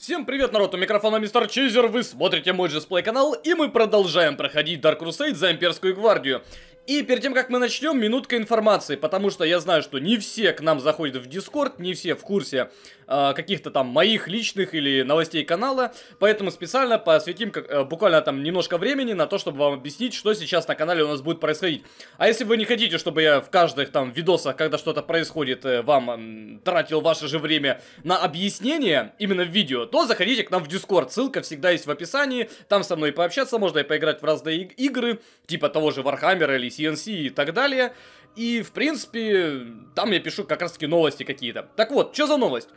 Всем привет, народ, у микрофона Мистер Чизер, вы смотрите мой Джесплей канал, и мы продолжаем проходить Dark Crusade за Имперскую гвардию. И перед тем, как мы начнем, минутка информации, потому что я знаю, что не все к нам заходят в Дискорд, не все в курсе каких-то там моих личных или новостей канала, поэтому специально посвятим буквально там немножко времени на то, чтобы вам объяснить, что сейчас на канале у нас будет происходить. А если вы не хотите, чтобы я в каждых там видосах, когда что-то происходит, вам тратил ваше же время на объяснение, именно в видео, то заходите к нам в Дискорд, ссылка всегда есть в описании, там со мной пообщаться, можно и поиграть в разные игры, типа того же Warhammer или CNC и так далее. И, в принципе, там я пишу как раз-таки новости какие-то. Так вот, что за новость?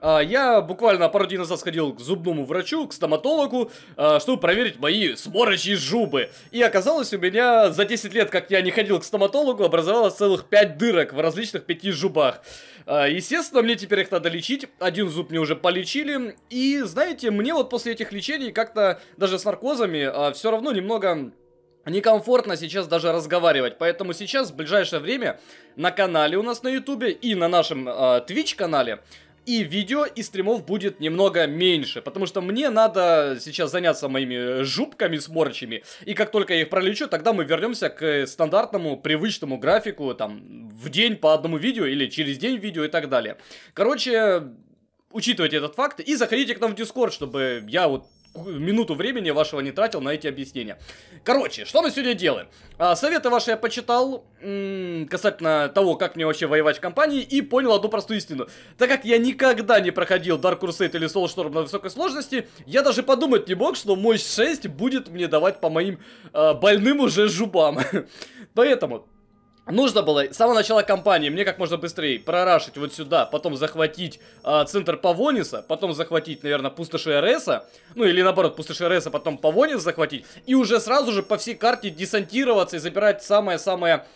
Я буквально пару дней назад сходил к зубному врачу, к стоматологу, чтобы проверить мои сморочьи зубы. И оказалось, у меня за 10 лет, как я не ходил к стоматологу, образовалось целых 5 дырок в различных 5 зубах. Естественно, мне теперь их надо лечить. Один зуб мне уже полечили. И, знаете, мне вот после этих лечений как-то даже с наркозами все равно немного некомфортно сейчас даже разговаривать, поэтому сейчас в ближайшее время на канале у нас на ютубе и на нашем Twitch канале и видео, и стримов будет немного меньше, потому что мне надо сейчас заняться моими жубками сморчами, и как только я их пролечу, тогда мы вернемся к стандартному, привычному графику, там, в день по одному видео, или через день видео и так далее. Короче, учитывайте этот факт, и заходите к нам в Discord, чтобы я вот минуту времени вашего не тратил на эти объяснения. Короче, что мы сегодня делаем? Советы ваши я почитал касательно того, как мне вообще воевать в компании, и понял одну простую истину. Так как я никогда не проходил Dark Crusade или Soulstorm на высокой сложности, я даже подумать не мог, что мощь 6 будет мне давать по моим больным уже зубам. Поэтому нужно было с самого начала кампании мне как можно быстрее прорашить вот сюда, потом захватить центр Павониса, потом захватить, наверное, пустоши Эреса, ну или наоборот, пустоши Эреса, потом Павонис захватить, и уже сразу же по всей карте десантироваться и забирать самое-самое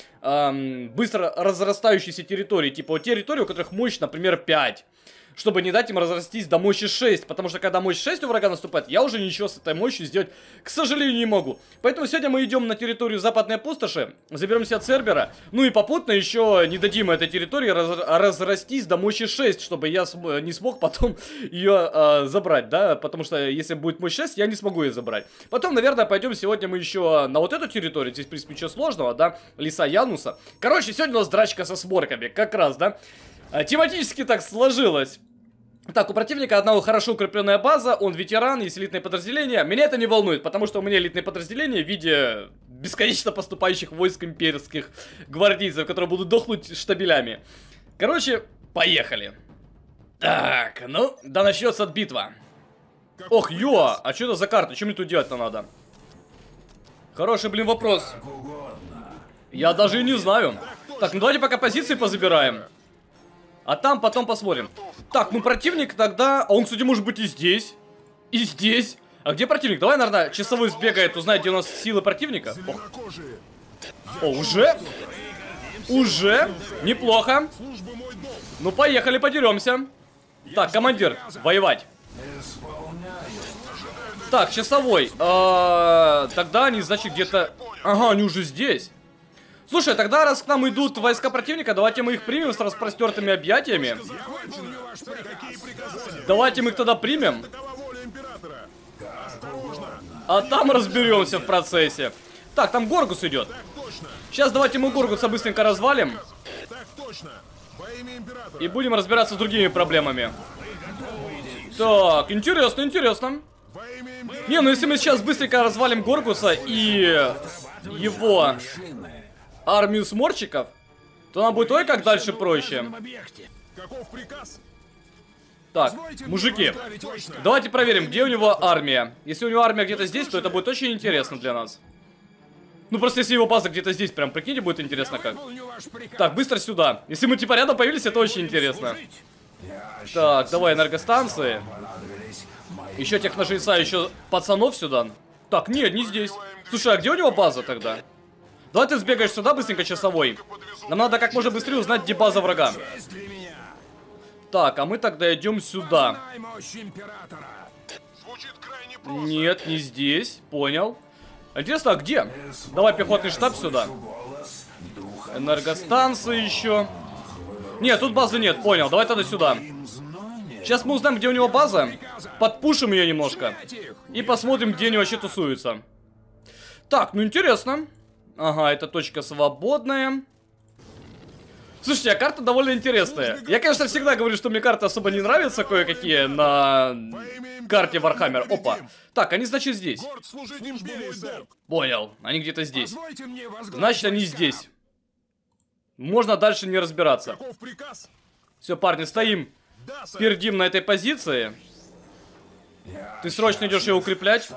быстро разрастающиеся территории, типа вот территории, у которых мощь, например, 5. Чтобы не дать им разрастись до мощи 6. Потому что когда мощь 6 у врага наступает, я уже ничего с этой мощью сделать, к сожалению, не могу. Поэтому сегодня мы идем на территорию Западной Пустоши, заберемся от Цербера. Ну и попутно еще не дадим этой территории разрастись до мощи 6, чтобы я не смог потом ее забрать, да. Потому что если будет мощь 6, я не смогу ее забрать. Потом, наверное, пойдем сегодня мы еще на вот эту территорию. Здесь, в принципе, ничего сложного, да. Леса Януса. Короче, сегодня у нас драчка со сморками, как раз, да. Тематически так сложилось. Так, у противника одна хорошо укрепленная база, он ветеран, есть элитное подразделение. Меня это не волнует, потому что у меня элитное подразделение в виде бесконечно поступающих войск имперских гвардейцев, которые будут дохнуть штабелями. Короче, поехали. Так, ну, да начнется битва. Ох, ё, а что это за карта? Что мне тут делать-то надо? Хороший, блин, вопрос. Я даже и не знаю. Так, ну давайте пока позиции позабираем. А там потом посмотрим. Так, ну противник тогда... А он, кстати, может быть и здесь. И здесь. А где противник? Давай, наверное, часовой сбегает, узнает, где у нас силы противника. О, уже? Уже? Неплохо. Ну, поехали, подеремся. Так, командир, воевать. Так, часовой. Тогда они, значит, где-то... Ага, они уже здесь. Слушай, тогда раз к нам идут войска противника, давайте мы их примем с распростертыми объятиями. Давайте мы их тогда примем. А там разберемся в процессе. Так, там Горгус идет. Сейчас давайте мы Горгуса быстренько развалим. И будем разбираться с другими проблемами. Так, интересно, интересно. Не, ну если мы сейчас быстренько развалим Горгуса и его... армию сморчиков, то нам будет ой как дальше проще. Так, мужики, давайте проверим, где у него армия. Если у него армия где-то здесь, то это будет очень интересно для нас. Ну просто если его база где-то здесь, прям прикиньте, будет интересно как. Так, быстро сюда. Если мы типа рядом появились, это очень интересно. Так, давай энергостанции. Еще техножреца, еще пацанов сюда. Так, нет, не здесь. Слушай, а где у него база тогда? Давай ты сбегаешь сюда быстренько, часовой. Нам надо как можно быстрее узнать, где база врага. Так, а мы тогда идем сюда. Нет, не здесь. Понял. Интересно, а где? Давай пехотный штаб сюда. Энергостанции еще. Нет, тут базы нет, понял. Давай тогда сюда. Сейчас мы узнаем, где у него база. подпушим ее немножко. И посмотрим, где они вообще тусуются. Так, ну интересно. Ага, эта точка свободная. Слушайте, а карта довольно интересная. Я, конечно, всегда говорю, что мне карты особо не нравятся кое-какие на карте Вархаммер. Опа. Так, они, значит, здесь. Понял, они где-то здесь. Значит, они здесь. Можно дальше не разбираться. Все, парни, стоим. Пердим на этой позиции. Ты срочно идешь ее укреплять.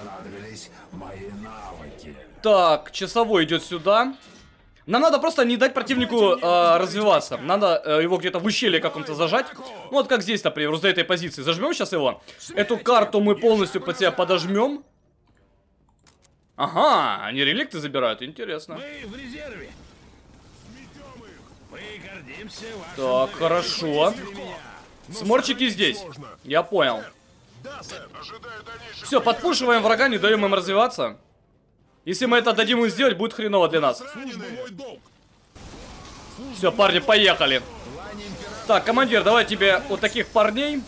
Так, часовой идет сюда. Нам надо просто не дать противнику развиваться. Надо его где-то в ущелье каком-то зажать. Ну вот как здесь, например, вот за этой позиции. Зажмем сейчас его. Эту карту мы полностью под себя подожмем. Ага, они реликты забирают, интересно. Мы в резерве. Мы гордимся вашим Так, хорошо. Сморчики здесь. Я понял. Все, подпушиваем врага, не даем им развиваться. Если мы это дадим им сделать, будет хреново для нас. Все, парни, поехали. Так, командир, давай тебе вот таких парней.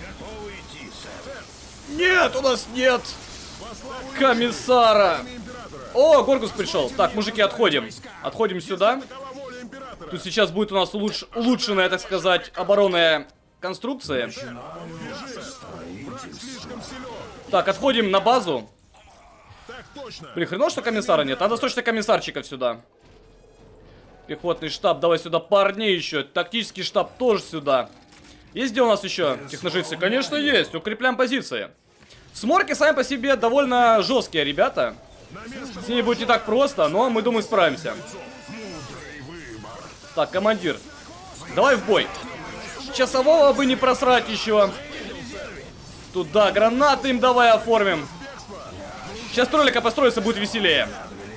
Нет, у нас нет комиссара. О, Горгус пришел. Так, мужики, отходим. Отходим сюда. Тут сейчас будет у нас улучшенная, так сказать, оборонная конструкция. Так, отходим на базу. Блин, хреново, что комиссара нет. Надо срочно комиссарчиков сюда. Пехотный штаб, давай сюда парней еще. Тактический штаб тоже сюда. Есть где у нас еще техножрицы? Конечно, есть. Укрепляем позиции. Сморки сами по себе довольно жесткие, ребята. С ними будет не так просто, но мы, думаю, справимся. Так, командир, давай в бой. Часового бы не просрать еще. Туда гранаты им давай оформим. Сейчас троллика построится, будет веселее.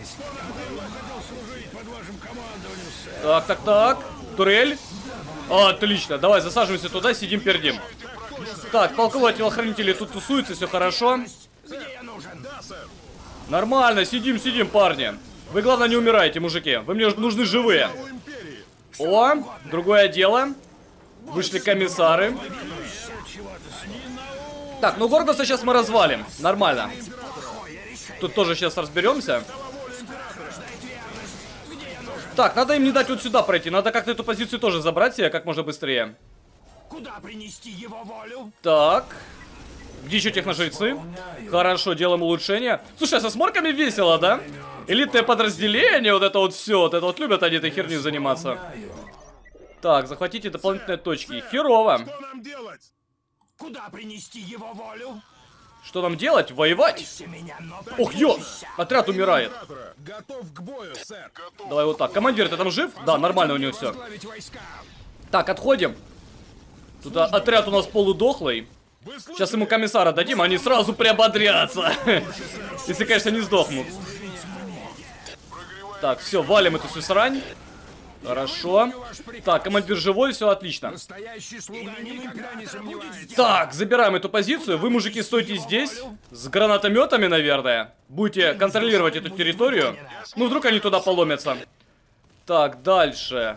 Так, так, так. Турель. Отлично, давай засаживаемся туда, сидим, пердим. Так, полковые телохранители тут тусуются, все хорошо. Нормально, сидим, сидим, парни. Вы, главное, не умирайте, мужики. Вы мне нужны живые. О, другое дело. Вышли комиссары. Так, ну Горгуса сейчас мы развалим. Нормально. Тут тоже сейчас разберемся. Так, надо им не дать вот сюда пройти. Надо как-то эту позицию тоже забрать себе как можно быстрее. Куда принести его волю? Так. Где еще техножрецы? Хорошо, делаем улучшение. Слушай, а со сморками весело, да? Элитное подразделение, вот это вот все. Вот это вот любят они этой херней заниматься. Так, захватите дополнительные точки. Херово. Что нам делать? Куда принести его волю? Что нам делать? Воевать? Ох, ё! Отряд умирает. Готов к бою, сэр. Давай вот так. Командир, ты там жив? Да, нормально у него все. Так, отходим. Тут отряд у нас полудохлый. Сейчас ему комиссара дадим, они сразу приободрятся. Если, конечно, не сдохнут. Так, все, валим эту всю срань. Хорошо. Так, командир живой, все отлично. Так, забираем эту позицию. Вы, мужики, стойте здесь. С гранатометами, наверное. Будете контролировать эту территорию. Ну, вдруг они туда поломятся. Так, дальше.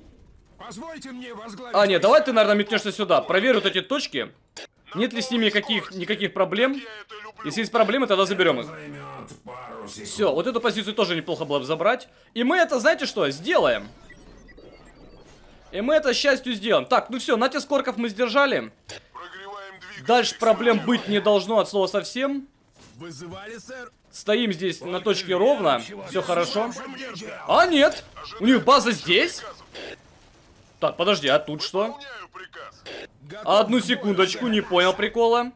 А, нет, давай ты, наверное, метнешься сюда. Проверь вот эти точки. Нет ли с ними никаких проблем? Если есть проблемы, тогда заберем их. Все, вот эту позицию тоже неплохо было бы забрать. И мы это, знаете что, сделаем. И мы это, к счастью, сделаем. Так, ну все, натиск орков мы сдержали. Дальше проблем быть не должно от слова совсем. Стоим здесь на точке ровно. Все хорошо. А, нет. У них база здесь. Так, подожди, а тут что? Одну секундочку, не понял прикола.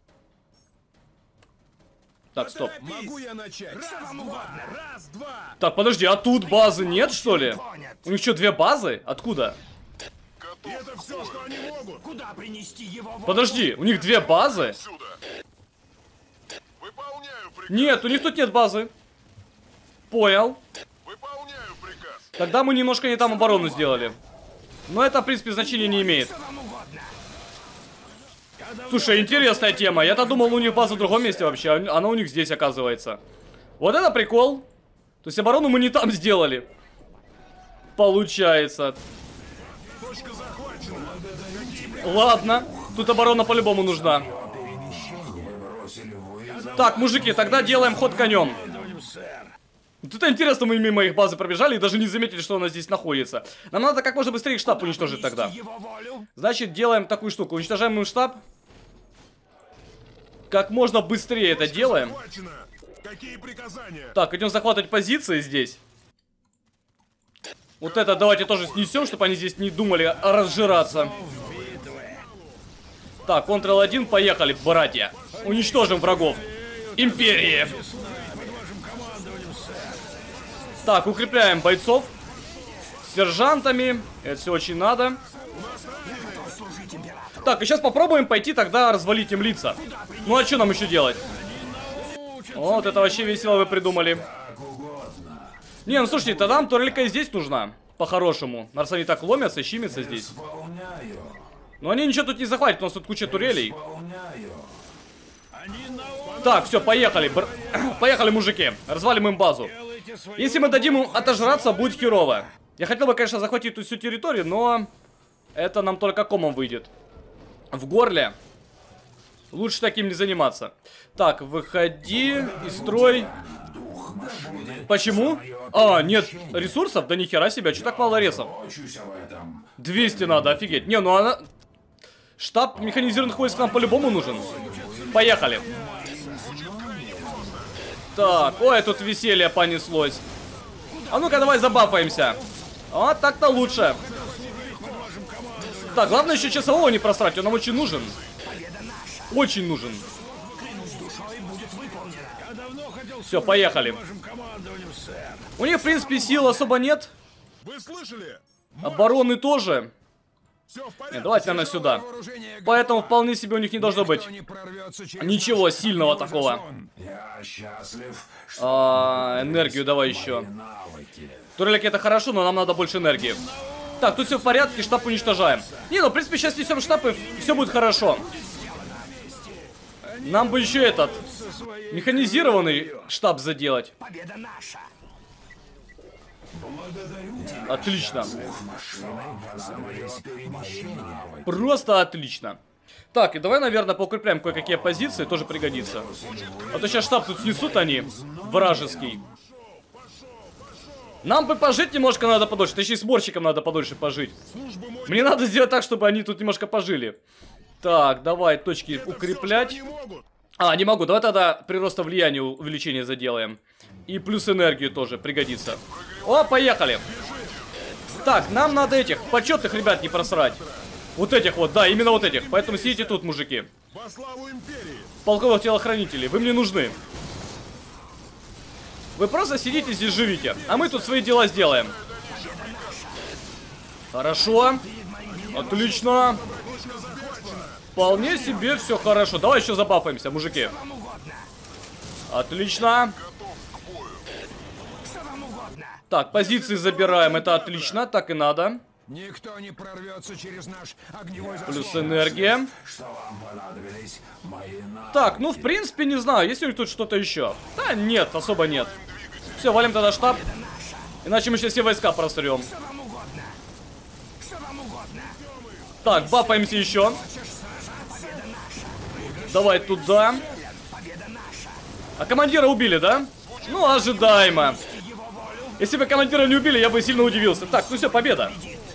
Так, стоп. Могу я начать? Раз, два. Так, подожди, а тут базы нет, что ли? У них что, две базы? Откуда? Это все, что они могут. Куда принести его волю? Подожди, у них две базы? Нет, у них тут нет базы. Понял. Тогда мы немножко не там оборону сделали. Но это, в принципе, значения не имеет. Слушай, интересная тема. Я-то думал, у них база в другом месте вообще. Она у них здесь, оказывается. Вот это прикол. То есть оборону мы не там сделали. Получается. Ладно. Тут оборона по-любому нужна. Так, мужики, тогда делаем ход конем. Вот это интересно, мы мимо их базы пробежали и даже не заметили, что она здесь находится. Нам надо как можно быстрее их штаб уничтожить тогда. Значит, делаем такую штуку. Уничтожаем им штаб. Как можно быстрее это делаем. Какие приказания? Так, идем захватывать позиции здесь. Вот это давайте тоже снесем, чтобы они здесь не думали разжираться. Так, Ctrl-1, поехали, братья. Уничтожим врагов Империи. Так, укрепляем бойцов сержантами. Это все очень надо. Так, и сейчас попробуем пойти тогда развалить им лица. Ну а что нам еще делать? Вот это вообще весело вы придумали. Не, ну слушайте, тогда нам турелька и здесь нужна. По-хорошему. Раз они так ломятся, щимятся здесь. Но они ничего тут не захватят, у нас тут куча турелей. Так, все, поехали. Поехали, мужики. Развалим им базу. Если мы дадим им отожраться, будет херово. Я хотел бы, конечно, захватить тут всю территорию, но это нам только комом выйдет. В горле. Лучше таким не заниматься. Так, выходи и строй. Почему? А, нет ресурсов? Да нихера себе, что так мало ресов? 200 надо, офигеть. Не, ну она... Штаб механизированных войск нам по-любому нужен. Поехали. Так, ой, тут веселье понеслось. А ну-ка, давай забафаемся. Вот так-то лучше. Так, главное еще часового не просрать, он нам очень нужен. Очень нужен. Все, поехали. У них, в принципе, сил особо нет. Вы слышали? Обороны тоже. Все в порядке. Нет, давайте, наверное, сюда. Поэтому вполне себе у них не должно быть ничего сильного такого. Энергию давай еще. Турельки это хорошо, но нам надо больше энергии. Так, тут все в порядке, штаб уничтожаем. Не, ну, в принципе, сейчас несем штаб и все будет хорошо. Нам бы еще этот механизированный штаб заделать. Отлично. Просто отлично. Так, и давай, наверное, поукрепляем кое-какие позиции, тоже пригодится. А то сейчас штаб тут снесут они, вражеский. Нам бы пожить немножко надо подольше, точнее, с Морщиком надо подольше пожить. Мне надо сделать так, чтобы они тут немножко пожили. Так, давай точки укреплять. А, не могу, давай тогда прироста влияния увеличение заделаем. И плюс энергию тоже пригодится. О, поехали. Так, нам надо этих почетных ребят не просрать. Вот этих вот, да, именно вот этих. Поэтому сидите тут, мужики. Во славу империи. Полковых телохранителей, вы мне нужны. Вы просто сидите здесь, живите. А мы тут свои дела сделаем. Хорошо. Отлично. Вполне себе все хорошо. Давай еще забафаемся, мужики. Отлично. Так, позиции забираем. Это отлично, так и надо. Никто не прорвется через наш огневой заслон. Плюс энергия. Так, ну в принципе не знаю, есть ли у них тут что-то еще. Да нет, особо нет. Все, валим тогда штаб. Иначе мы сейчас все войска просрем. Так, бафаемся еще. Давай туда. А командира убили, да? Ну, ожидаемо. Если бы командира не убили, я бы сильно удивился. Так, ну все, победа.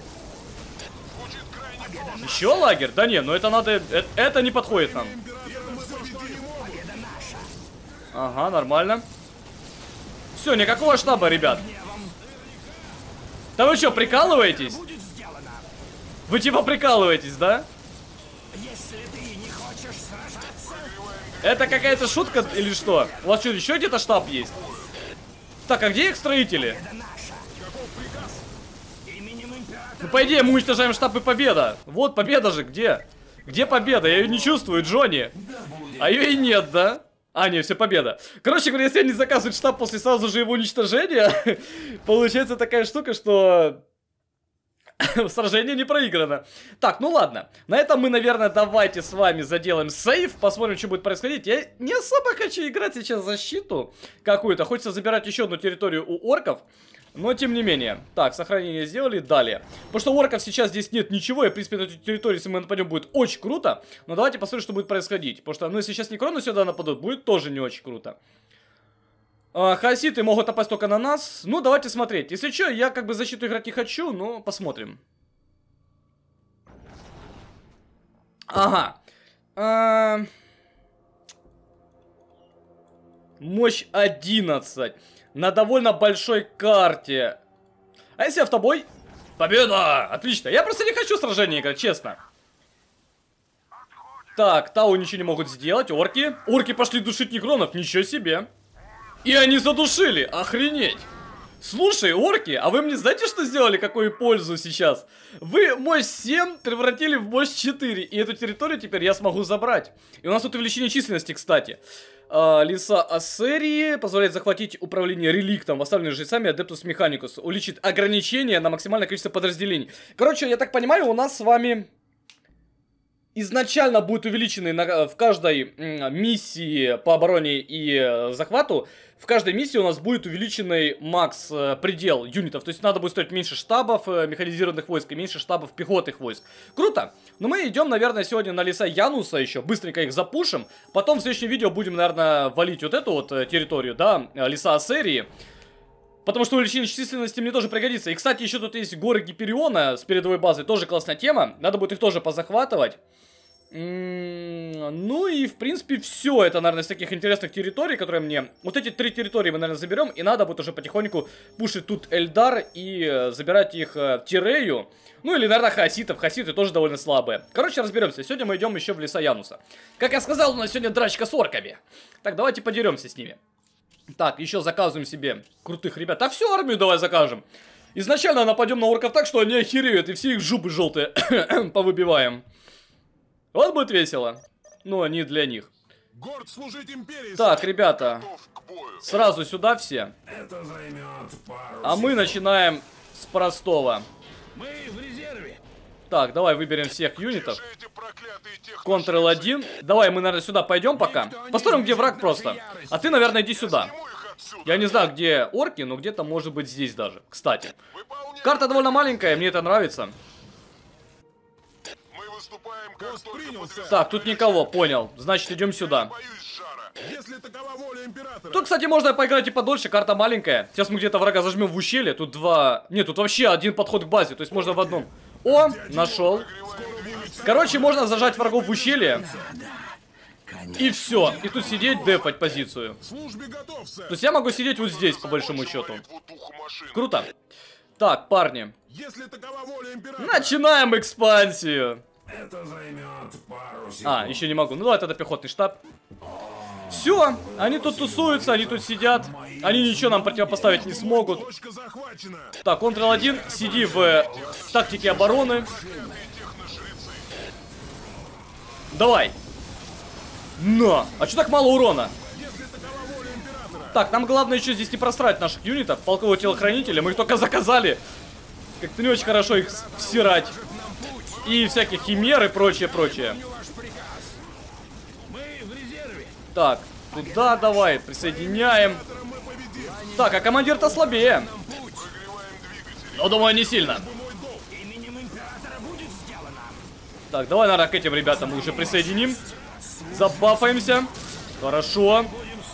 Еще лагерь? Да не, ну это надо... Это не подходит нам. Ага, нормально. Все, никакого штаба, ребят. Да вы что, прикалываетесь? Вы типа прикалываетесь, да? Это какая-то шутка или что? У вас что, еще где-то штаб есть? Так, а где их строители? Ну, по идее, мы уничтожаем штаб и победа. Вот победа же, где? Где победа? Я ее не чувствую, Джонни. А ее и нет, да? А, нет, все, победа. Короче говоря, если они заказывают штаб после сразу же его уничтожения, получается такая штука, что... Сражение не проиграно. Так, ну ладно. На этом мы, наверное, давайте с вами заделаем сейв. Посмотрим, что будет происходить. Я не особо хочу играть сейчас в защиту какую-то. Хочется забирать еще одну территорию у орков. Но тем не менее. Так, сохранение сделали, далее. Потому что у орков сейчас здесь нет ничего, и в принципе на эту территорию, если мы нападем, будет очень круто. Но давайте посмотрим, что будет происходить. Потому что, ну, если сейчас некроны сюда нападут, будет тоже не очень круто. Хаоситы могут напасть только на нас. Ну, давайте смотреть. Если что, я как бы защиту играть не хочу, но посмотрим. Ага. Мощь 11. На довольно большой карте. А если автобой? Победа! Отлично. Я просто не хочу сражения играть, честно. Так, Тау ничего не могут сделать. Орки. Орки пошли душить некронов. Ничего себе. И они задушили. Охренеть. Слушай, орки, а вы мне знаете, что сделали, какую пользу сейчас? Вы мощь 7 превратили в мощь 4. И эту территорию теперь я смогу забрать. И у нас тут увеличение численности, кстати. Леса Ассерии позволяет захватить управление реликтом, восставленным жрецами Адептус Механикус. Увеличит ограничение на максимальное количество подразделений. Короче, я так понимаю, у нас с вами изначально будет увеличенный в каждой миссии по обороне и захвату. В каждой миссии у нас будет увеличенный макс предел юнитов. То есть надо будет строить меньше штабов механизированных войск и меньше штабов пехотных войск. Круто. Но мы идем, наверное, сегодня на леса Януса еще. Быстренько их запушим. Потом в следующем видео будем, наверное, валить вот эту вот территорию, да, леса Ассерии. Потому что увеличение численности мне тоже пригодится. И, кстати, еще тут есть горы Гипериона с передовой базой. Тоже классная тема. Надо будет их тоже позахватывать. Ну и, в принципе, все. Это, наверное, из таких интересных территорий, которые мне... Вот эти 3 территории мы, наверное, заберем. И надо будет уже потихоньку пушить тут Эльдар и забирать их Тирею. Ну или, наверное, хаоситов. Хаоситы тоже довольно слабые. Короче, разберемся. Сегодня мы идем еще в леса Януса. Как я сказал, у нас сегодня драчка с орками. Так, давайте подеремся с ними. Так, еще заказываем себе крутых ребят. А всю армию давай закажем. Изначально нападем на орков так, что они охереют. И все их жопы желтые повыбиваем. Вот будет весело. Но не для них. Горд служить империи. Так, ребята. Сразу сюда все. Это займет пару А мы начинаем с простого. Мы в резерве. Так, давай выберем всех юнитов. Ctrl-1. Давай мы, наверное, сюда пойдем пока. Посмотрим, где враг просто. А ты, наверное, иди сюда. Я не знаю, где орки, но где-то может быть здесь даже. Кстати. Карта довольно маленькая, мне это нравится. Так, тут никого, понял. Значит, идем сюда. Тут, кстати, можно поиграть и подольше, карта маленькая. Сейчас мы где-то врага зажмем в ущелье. Тут 2... Нет, тут вообще один подход к базе. То есть можно в одном. О, нашел. Короче, можно зажать врагов в ущелье. И все. И тут сидеть, дефать позицию. То есть я могу сидеть вот здесь, по большому счету. Круто. Так, парни. Начинаем экспансию. Это займет пару секунд. А, еще не могу. Ну давай тогда пехотный штаб. Все, они тут тусуются, они тут сидят. Они ничего нам противопоставить не смогут. Так, Ctrl-1, сиди в тактике обороны. Давай. На! А что так мало урона? Так, нам главное еще здесь не просрать наших юнитов. Полкового телохранителя, мы их только заказали. Как-то не очень хорошо их всирать. И всяких химер и прочее. Так, туда давай, присоединяем. Так, а командир-то слабее. Но, думаю, не сильно. Так, давай, наверное, к этим ребятам мы уже присоединим. Забафаемся. Хорошо.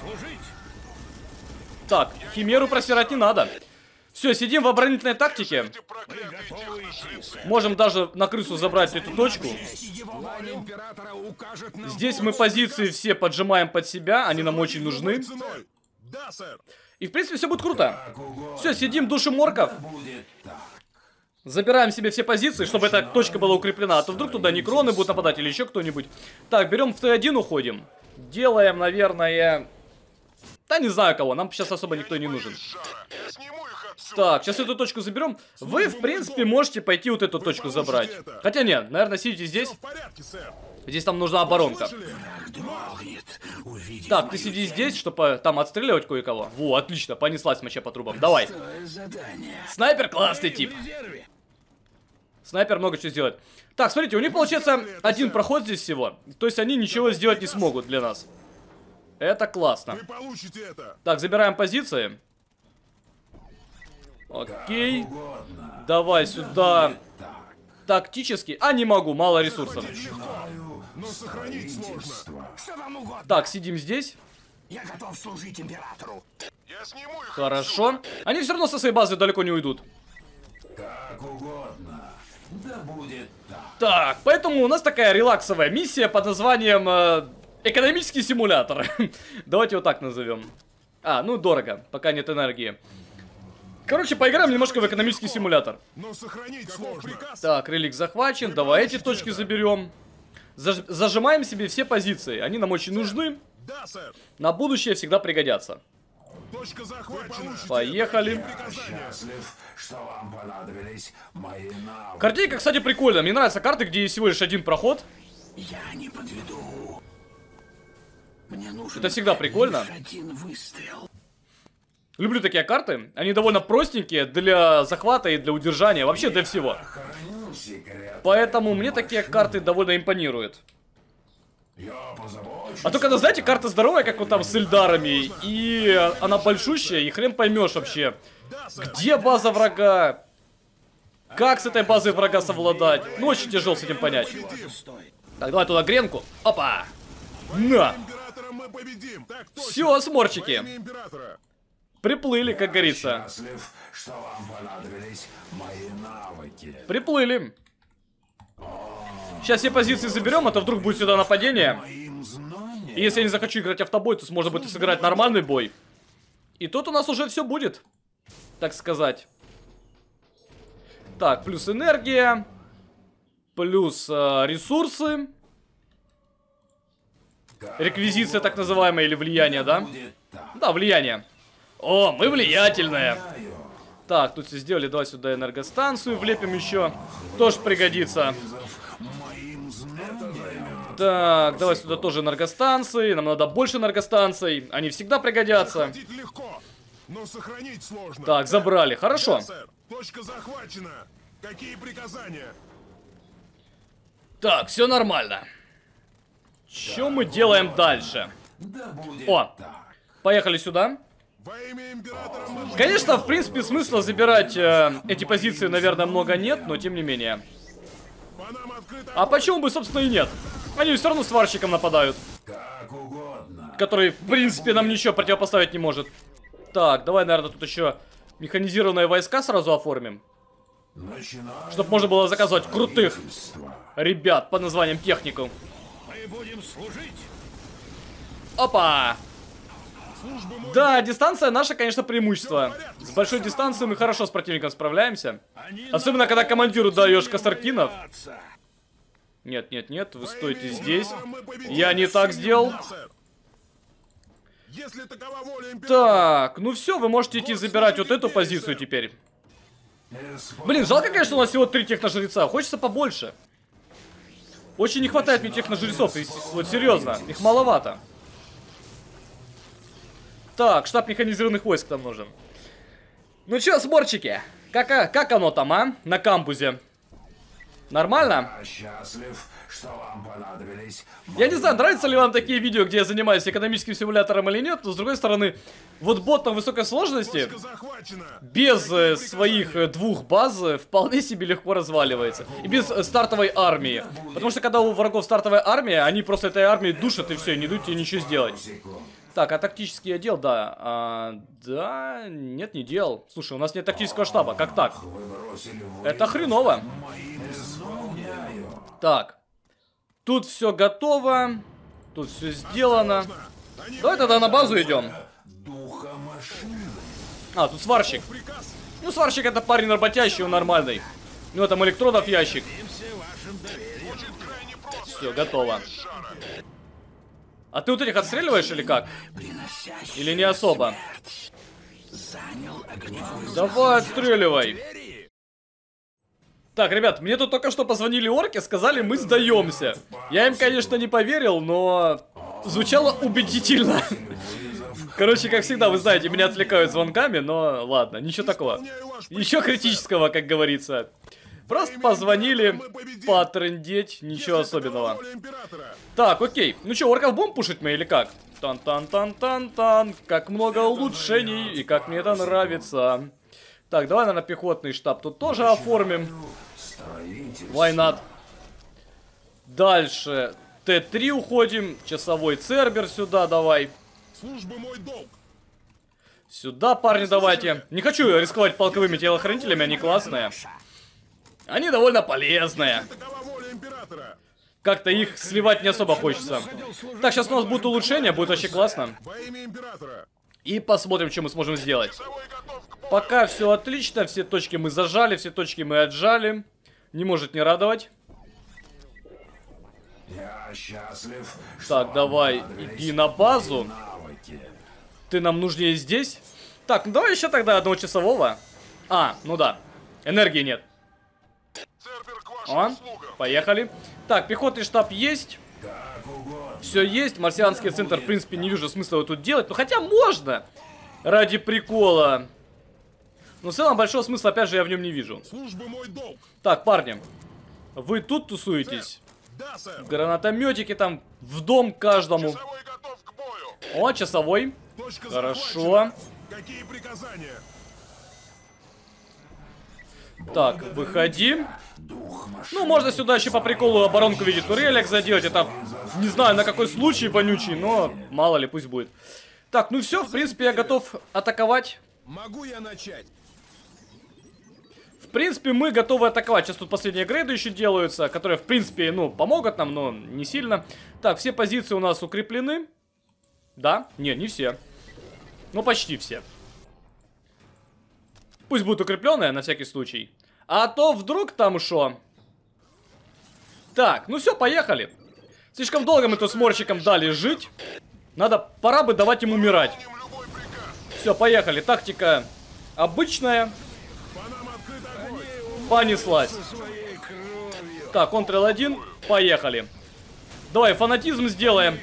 Так, химеру просирать не надо. Все, сидим в оборонительной тактике. Можем даже на крысу забрать эту точку. Здесь мы позиции все поджимаем под себя. Они нам очень нужны. И в принципе все будет круто. Все, сидим, душим орков. Забираем себе все позиции, чтобы эта точка была укреплена. А то вдруг туда некроны будут нападать или еще кто-нибудь. Так, берем в Т1, уходим. Делаем, наверное... Да не знаю кого, нам сейчас особо никто не нужен. Так, сейчас эту точку заберем. Вы, в принципе, можете пойти вот эту точку забрать. Хотя нет, наверное, сидите здесь. Здесь там нужна оборонка. Так, ты сиди здесь, чтобы там отстреливать кое-кого. Во, отлично, понеслась моча по трубам. Давай. Снайпер классный тип. Снайпер много чего сделает. Так, смотрите, у них получается один проход здесь всего. То есть они ничего сделать не смогут для нас. Это классно. Так, забираем позиции. Окей. Давай сюда. Тактически. А, не могу, мало ресурсов. Но сохранить сложно. Что вам угодно? Так, сидим здесь. Я готов служить императору. Я сниму их. Хорошо. Они все равно со своей базы далеко не уйдут. Как угодно. Да будет так. Так, поэтому у нас такая релаксовая миссия под названием экономический симулятор. Давайте его так назовем. А, ну дорого, пока нет энергии. Короче, поиграем немножко в экономический симулятор. Но сохранить сложно. Так, релик захвачен, давай эти точки заберем. Зажимаем себе все позиции, они нам очень нужны. Да, сэр. На будущее всегда пригодятся. Точка захвачена. Поехали. Счастлив, что вам понадобились мои навыки. Картинка, кстати, прикольная. Мне нравятся карты, где есть всего лишь один проход. Я не подведу. Мне нужен Это всегда прикольно. лишь один выстрел. Люблю такие карты. Они довольно простенькие для захвата и для удержания. Вообще для всего. Храню секрет. Поэтому мне такие карты довольно импонируют. Я позабочусь. А то когда, знаете, карта здоровая, как вот там с Эльдарами, и она большущая, и хрен поймешь вообще, где база врага, как с этой базой врага совладать. Ну, очень тяжело с этим понять. Так, давай туда гренку. Опа! На! Императора мы победим. Так точно. Все, сморчики. Во имя императора. Приплыли, как говорится. Счастлив, что вам понадобились мои навыки. Приплыли. Сейчас все позиции заберем, а то вдруг будет сюда нападение. Моим знанием. И если я не захочу играть автобой, то можно будет сыграть нормальный бой. И тут у нас уже все будет, так сказать. Так, плюс энергия. Плюс ресурсы. Реквизиция так называемая, или влияние, да? Будет так. Да, влияние. О, мы влиятельные. Знаю. Так, тут все сделали. Давай сюда энергостанцию влепим еще. Тоже пригодится. Моим знанием. Так, давай сюда тоже энергостанции. Нам надо больше энергостанций. Они всегда пригодятся. Захватить легко, но сохранить сложно. Так, забрали. Хорошо. Да, сэр. Точка захвачена. Какие приказания? Так, все нормально. Что мы делаем дальше? Да будет О, так. поехали сюда. Во имя императора мы... Конечно, в принципе, смысла забирать эти позиции, наверное, много нет, но тем не менее. По нам открыто... А почему бы, собственно, и нет? Они все равно сварщиком нападают, Как угодно. который, в принципе, нам ничего противопоставить не может. Так, давай, наверное, тут еще механизированные войска сразу оформим. Начинаю Чтобы можно было заказывать крутых строительство. ребят под названием технику. Мы будем служить. Опа! Службу мы... Да, дистанция наша, конечно, преимущество. С большой дистанцией мы хорошо с противником справляемся. Особенно, когда командиру даешь косаркинов. Нет, нет, нет, вы стойте здесь. Мы победим. Я не так сделал. Да, сэр. Если такова воля императора... Так, ну все, вы можете идти забирать вот эту позицию теперь. Блин, жалко, конечно, у нас всего 3 техножреца. Хочется побольше. Очень не хватает мне техножрецов. Вот серьезно, их маловато. Так, штаб механизированных войск там нужен. Ну чё, сборчики? Как оно там, а? На кампусе. Нормально? Счастлив, что вам понадобились. Я не знаю, нравятся ли вам такие видео, где я занимаюсь экономическим симулятором или нет, но с другой стороны, вот бот на высокой сложности, Точка захвачена. без своих 2 баз, вполне себе легко разваливается. И без стартовой армии. Потому что когда у врагов стартовая армия, они просто этой армией душат и все, не дают тебе ничего сделать. Так, а тактический отдел, да. Да, нет, не делал. Слушай, у нас нет тактического штаба, как так? Это хреново. Так. Тут все готово. Тут все сделано. Они Давай тогда на базу идем. Духа машины. А, тут сварщик. приказ. Ну, сварщик это парень работящий, он нормальный. Ну, там электродов ящик. Будет крайне просто. Все, готово. А ты вот этих отстреливаешь или как? Приносящий Или не особо? занял огневую Давай, отстреливай. Так, ребят, мне тут только что позвонили орки, сказали, мы сдаемся. Я им, конечно, не поверил, но звучало убедительно. Короче, как всегда, вы знаете, меня отвлекают звонками, но ладно, ничего такого. Исполняю ваш Ничего критического, как говорится. Просто позвонили, потрындеть, ничего особенного. Воля императора. Так, окей. Ну что, орков будем пушить мы или как? Тан-тан-тан-тан-тан. Как много улучшений, и как мне это нравится. Так, давай, наверное, пехотный штаб тут тоже оформим. Why not? Дальше. Т3 уходим. Часовой Цербер сюда давай. Служба мой долг. Сюда, парни, давайте. Не хочу рисковать полковыми телохранителями, они классные. Они довольно полезные. Такова воля императора. Как-то их сливать не особо хочется. Так, сейчас у нас будет улучшение, будет вообще классно. Во имя императора. И посмотрим, что мы сможем сделать. Часовой готов к бою. Пока все отлично, все точки мы зажали, все точки мы отжали. Не может не радовать. Я счастлив, Так, давай, иди на базу. Ты нам нужнее здесь. Так, ну давай еще тогда одного часового. А, ну да. Энергии нет. Цербер к вашим О, услугам. поехали. Так, пехотный штаб есть. Все есть. Марсианский центр, в принципе, не вижу смысла его тут делать. Ну, хотя можно. Ради прикола. Но в целом большого смысла, опять же, я в нем не вижу. Служба мой долг. Так, парни. Вы тут тусуетесь? Да, сэр. Гранатометики там в дом каждому. Часовой готов к бою. О, часовой. Точка Хорошо. захвачена. Какие приказания? Так, выходи. Ну, можно сюда еще по приколу оборонку в виде турелек заделать. Это, не знаю, на какой случай вонючий, но мало ли, пусть будет. Так, ну все, в принципе, я готов атаковать. Могу я начать? В принципе, мы готовы атаковать. Сейчас тут последние грейды еще делаются, которые, в принципе, ну, помогут нам, но не сильно. Так, все позиции у нас укреплены. Да? Нет, не все. Ну, почти все. Пусть будет укрепленная, на всякий случай. А то вдруг там шо? Так, ну все, поехали. Слишком долго мы тут с Морчиком дали жить. Пора бы давать им умирать. Любой приказ. Все, поехали. Тактика обычная. По нам открыт огонь. Понеслась. Так, Ctrl-1. Поехали. Давай, фанатизм сделаем.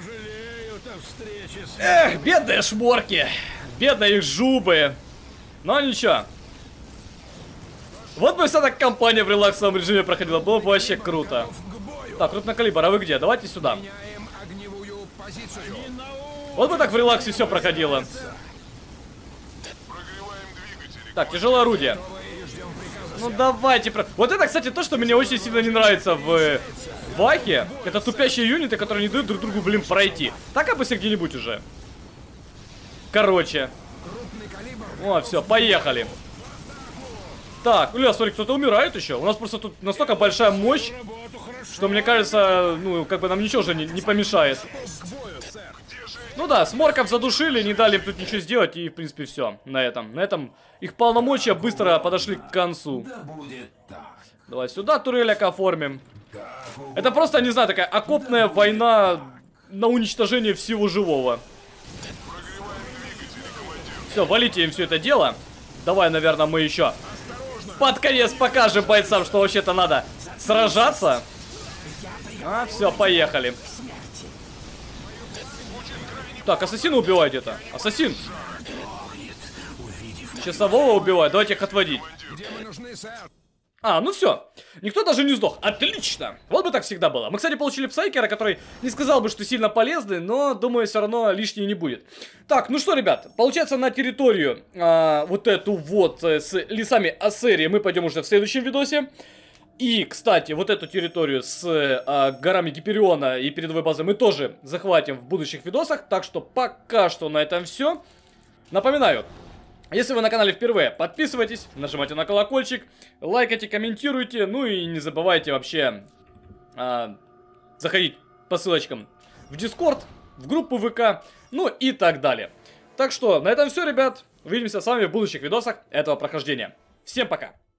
Эх, бедные шморки. Бедные их жубы. Но ничего. Вот бы вся так компания в релаксовом режиме проходила. Было бы вообще круто. Так, крупнокалибр, а вы где? Давайте сюда. Меняем огневую позицию. Вот бы так в релаксе все проходило. Прогреваем двигатели. Так, тяжелое орудие. Ну давайте. Вот это, кстати, то, что мне очень сильно не нравится в Вахе. Это тупящие юниты, которые не дают друг другу, блин, пройти. Так обычно где-нибудь уже. Короче. О, все, поехали. Так, Ля, смотри, кто-то умирает еще. У нас просто тут настолько большая мощь, что, мне кажется, ну, как бы нам ничего же не помешает. Ну да, сморков задушили, не дали им тут ничего сделать, и, в принципе, все на этом. На этом их полномочия быстро подошли к концу. Давай сюда турелек оформим. Это просто, не знаю, такая окопная война на уничтожение всего живого. Все, валите им все это дело. Давай, наверное, мы еще под конец покажем бойцам, что вообще-то надо сражаться. А, все, поехали. Так, ассасина убивай где-то. Ассасин. Часового убивай, давайте их отводить. Где мы нужны, сэр? А, ну все. Никто даже не сдох. Отлично. Вот бы так всегда было. Мы, кстати, получили Псайкера, который не сказал бы, что сильно полезный, но, думаю, все равно лишний не будет. Так, ну что, ребят, получается, на территорию вот эту вот с лесами Ассерии мы пойдем уже в следующем видосе. И, кстати, вот эту территорию с горами Гипериона и передовой базой мы тоже захватим в будущих видосах. Так что пока что на этом все. Напоминаю. Если вы на канале впервые, подписывайтесь, нажимайте на колокольчик, лайкайте, комментируйте, ну и не забывайте вообще заходить по ссылочкам в Discord, в группу ВК, ну и так далее. Так что на этом все, ребят, увидимся с вами в будущих видосах этого прохождения. Всем пока!